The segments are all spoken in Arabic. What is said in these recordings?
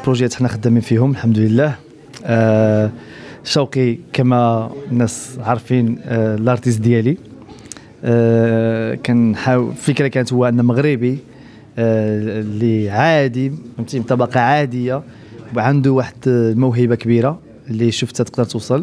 بروجيات حنا خدامين فيهم الحمد لله. شوقي كما الناس عارفين الارتيست ديالي. كنحاول الفكره كانت هو ان مغربي اللي عادي فهمتي من طبقه عاديه وعنده واحد الموهبه كبيره اللي شفتها تقدر توصل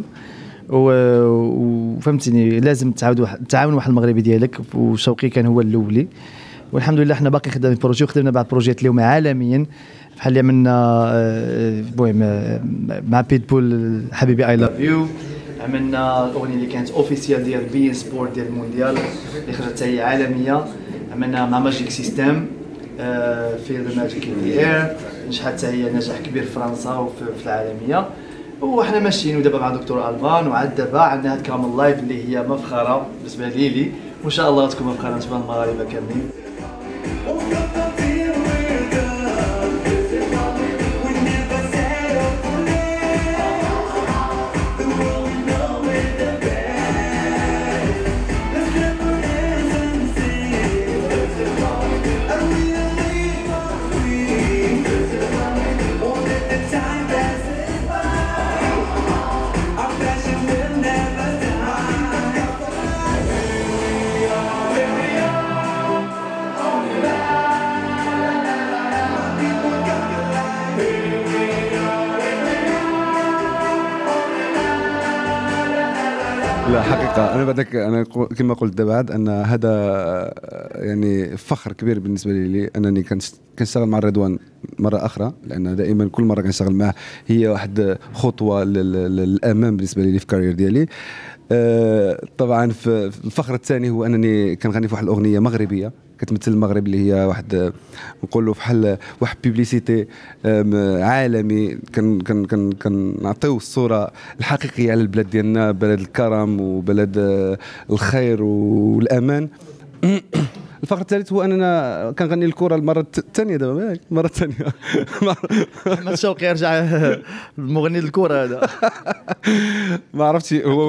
وفهمتيني لازم تعاون واحد المغربي ديالك. وشوقي كان هو الاولي والحمد لله حنا باقي خدامين بروجي وخدمنا بعض بروجيات اليوم عالميا بحال اللي عملنا المهم مع بيتبول حبيبي اي لاف يو. عملنا الاغنيه اللي كانت اوفيسيال ديال بي سبورت ديال المونديال اللي خرجت هي عالميه. عملنا مع ماجيك سيستم في ذا ماجيك ان ذا اير نجحت حتى هي نجاح كبير في فرنسا وفي العالميه. وحنا ماشيين ودابا مع دكتور البان وعاد دابا عندنا هاد كامل لايف اللي هي مفخره بالنسبه لي وان شاء الله تكون مفخره بالنسبه للمغاربه كاملين. لا حقيقة أنا كما قلت بعد أن هذا يعني فخر كبير بالنسبة لي أنني كنشتغل مع رضوان مرة أخرى لأن دائما كل مرة كنشتغل معه هي واحد خطوة للأمام بالنسبة لي في الكارير ديالي. طبعا في الفخر الثاني هو أنني كنغني في واحد الأغنية مغربية كتمثل المغرب اللي هي واحد نقولوا بحال واحد بيبليسيتي عالمي كنعطيو الصوره الحقيقيه على البلاد ديالنا بلد الكرم وبلد الخير والامان. الفقرة الثالث هو اننا كنغني الكره المره الثانيه دابا المره الثانيه محمد شوقي يرجع المغني الكره هذا ما عرفتش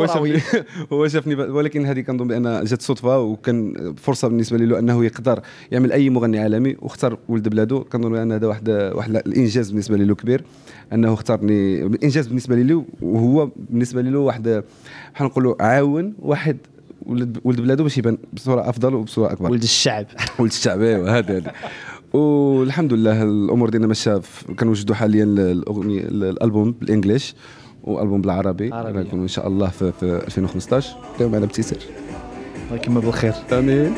هو شافني ولكن هذه كنظن بان جات صدفه وكان فرصه بالنسبه له انه يقدر يعمل اي مغني عالمي واختار ولد بلادو. كنظن بان هذا واحد الانجاز بالنسبه له كبير انه اختارني. الانجاز بالنسبه له وهو بالنسبه له واحد بحال نقولوا عاون واحد ولد بلادو باش يبان بصوره افضل وبصوره اكبر. ولد الشعب ايوا هذا والحمد لله الامور ديالنا ماشيه. كنوجدوا حاليا الاغنيه الالبوم بالانجليش والبوم بالعربي غيكون ان شاء الله في 2015. اليوم على ابتسام الله يكمل بالخير امين.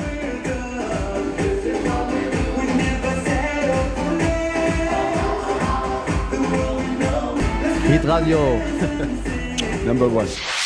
هيت راديو نمبر 1.